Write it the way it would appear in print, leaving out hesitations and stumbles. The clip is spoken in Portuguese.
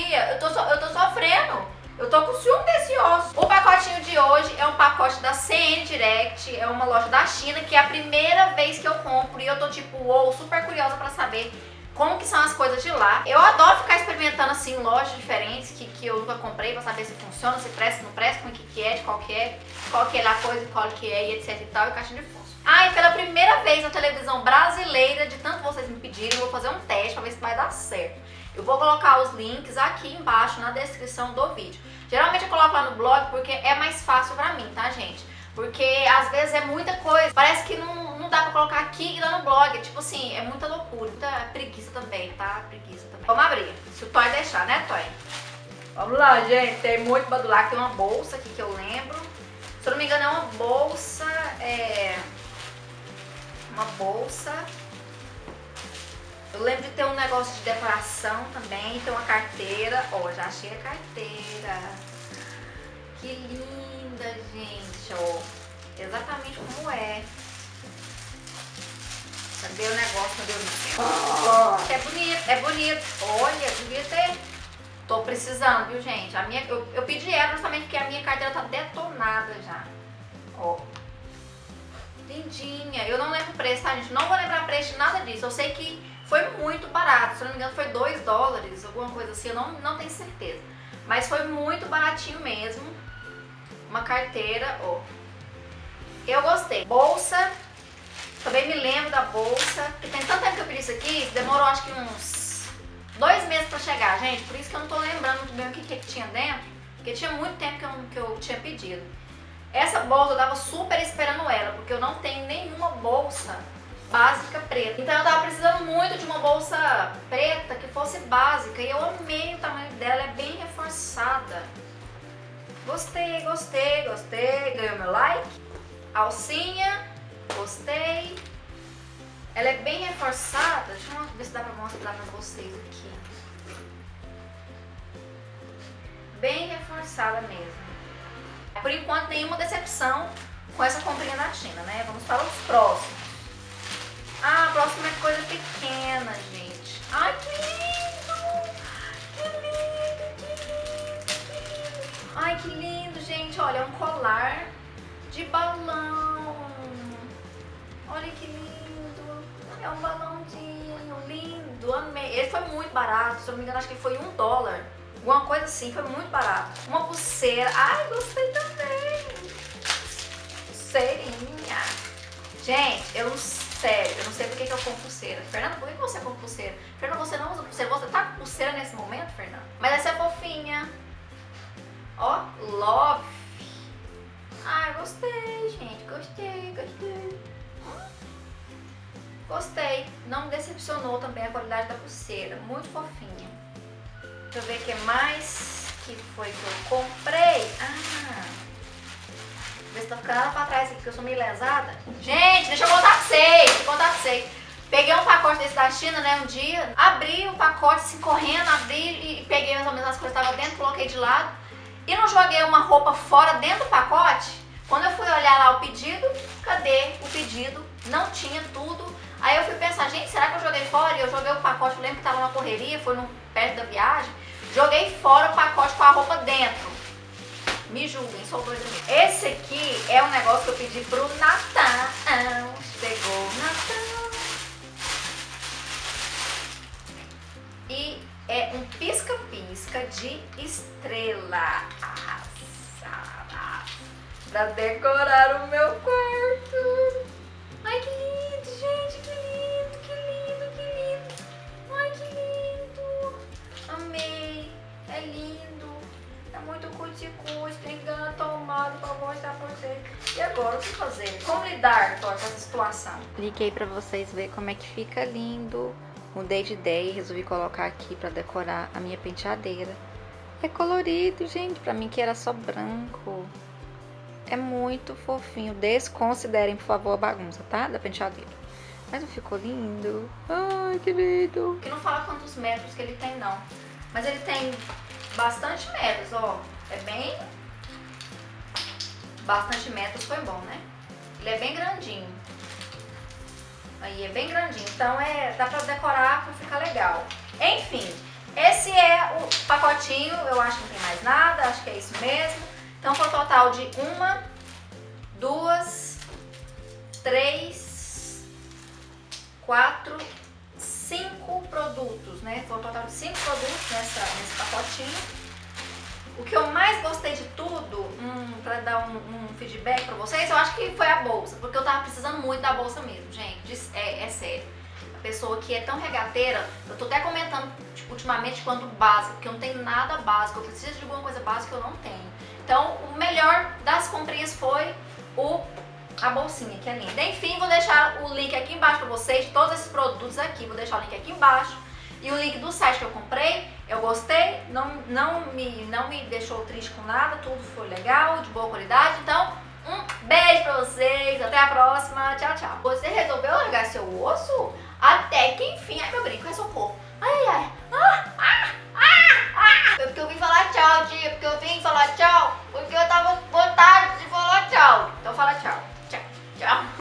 Tia, eu tô sofrendo. Eu tô com ciúme desse osso. O pacotinho de hoje é um pacote da CN Direct, é uma loja da China, que é a primeira vez que eu compro e eu tô tipo, uou, super curiosa pra saber como que são as coisas de lá. Eu adoro ficar experimentando assim lojas diferentes que eu nunca comprei pra saber se funciona, se presta, não presta, como que é, de qual que é a coisa, qual que é e etc e tal, e caixinha de fósforo. Ah, e pela primeira vez na televisão brasileira, de tanto vocês me pedirem, eu vou fazer um teste pra ver se vai dar certo. Eu vou colocar os links aqui embaixo na descrição do vídeo. Geralmente eu coloco lá no blog porque é mais fácil pra mim, tá, gente? Porque às vezes é muita coisa, parece que não dá pra colocar aqui e lá no blog. Tipo assim, é muita loucura, muita preguiça também, tá? Preguiça também. Vamos abrir, se o Toy deixar, né, Toy? Vamos lá, gente. Tem muito badular. Tem uma bolsa aqui que eu lembro. Se eu não me engano é uma bolsa, uma bolsa. Eu lembro de ter um negócio de decoração também, tem uma carteira. Ó, já achei a carteira. Que linda, gente, ó. Exatamente como é. Cadê o negócio? Cadê o negócio? É bonito, é bonito. Olha, devia ter. Tô precisando, viu, gente? A minha, eu pedi ela justamente porque a minha carteira tá detonada já. Ó. Lindinha. Eu não lembro o preço, tá, gente? Não vou lembrar o preço de nada disso. Eu sei que foi muito barato, se eu não me engano foi 2 dólares, alguma coisa assim, eu não tenho certeza. Mas foi muito baratinho mesmo. Uma carteira, ó. Eu gostei. Bolsa, também me lembro da bolsa. Porque tem tanto tempo que eu pedi isso aqui, demorou acho que uns 2 meses pra chegar, gente. Por isso que eu não tô lembrando muito bem o que tinha dentro. Porque tinha muito tempo que eu tinha pedido. Essa bolsa eu tava super esperando ela, porque eu não tenho nenhuma bolsa básica preta. Então eu tava precisando muito de uma bolsa preta que fosse básica e eu amei o tamanho dela, é bem reforçada. Gostei, gostei, gostei. Ganhou meu like. Alcinha, gostei. Ela é bem reforçada. Deixa eu ver se dá pra mostrar pra vocês aqui. Bem reforçada mesmo. Por enquanto nenhuma decepção com essa comprinha da China, né? Vamos para os próximos. Ah, a próxima é coisa pequena, gente. Ai, que lindo! Que lindo, que lindo, que lindo. Ai, que lindo, gente. Olha, é um colar de balão. Olha que lindo. É um balãozinho lindo. Amei. Ele foi muito barato. Se eu não me engano, acho que foi 1 dólar. Alguma coisa assim. Foi muito barato. Uma pulseira. Ai, gostei também. Pulseirinha. Gente, sério, eu não sei por que eu compro pulseira. Fernanda, por que você compra pulseira? Fernanda, você não usa pulseira. Você tá com pulseira nesse momento, Fernanda? Mas essa é fofinha. Ó, love. Ai, gostei, gente. Gostei, gostei. Gostei. Não me decepcionou também a qualidade da pulseira. Muito fofinha. Deixa eu ver o que mais que foi que eu comprei. Ah, ver se tá ficando nada pra trás aqui, porque eu sou meio lesada. Gente, deixa eu contar pra vocês. Peguei um pacote desse da China, né, um dia. Abri o pacote, assim, correndo, abri e peguei mais ou menos as coisas que estavam dentro, coloquei de lado. E não joguei uma roupa fora dentro do pacote. Quando eu fui olhar lá o pedido, cadê o pedido? Não tinha tudo. Aí eu fui pensar, gente, será que eu joguei fora? E eu joguei o pacote, eu lembro que tava na correria, foi perto da viagem. Joguei fora o pacote com a roupa dentro. Me julguem, sou doida mesmo. Esse aqui é um negócio que eu pedi pro Natal. Chegou o Natal. E é um pisca-pisca de estrela. Pra decorar o meu quarto. Ai, que lindo, gente. Que lindo, que lindo, que lindo. Ai, que lindo. Amei. É lindo. É muito cuticuz. Tem gana tomado pra mostrar pra vocês. E agora, o que fazer? Como lidar com essa situação? Cliquei pra vocês verem como é que fica lindo. Mudei de ideia e resolvi colocar aqui pra decorar a minha penteadeira. É colorido, gente. Pra mim que era só branco. É muito fofinho. Desconsiderem, por favor, a bagunça, tá? Da penteadeira. Mas não ficou lindo? Ai, que lindo. Que não fala quantos metros que ele tem, não. Mas ele tem bastante metros, ó. É bem... Bastante metros foi bom, né? Ele é bem grandinho. Aí, é bem grandinho. Então, dá pra decorar pra ficar legal. Enfim, Esse é o pacotinho, eu acho que não tem mais nada, acho que é isso mesmo. Então foi um total de 1, 2, 3, 4, 5 produtos, né? Foi um total de 5 produtos nesse pacotinho. O que eu mais gostei de tudo, pra dar um feedback pra vocês, eu acho que foi a bolsa, porque eu tava precisando muito da bolsa mesmo, gente, é sério. A pessoa que é tão regateira, eu tô até comentando tipo, ultimamente quanto básico, porque eu não tenho nada básico, eu preciso de alguma coisa básica que eu não tenho. Então, o melhor das comprinhas foi a bolsinha, que é linda. Enfim, vou deixar o link aqui embaixo pra vocês, de todos esses produtos aqui, vou deixar o link aqui embaixo. E o link do site que eu comprei, eu gostei, não me deixou triste com nada, tudo foi legal, de boa qualidade. Então, um beijo pra vocês, até a próxima, tchau, tchau. Você resolveu largar seu osso? Até que enfim, ai meu brinco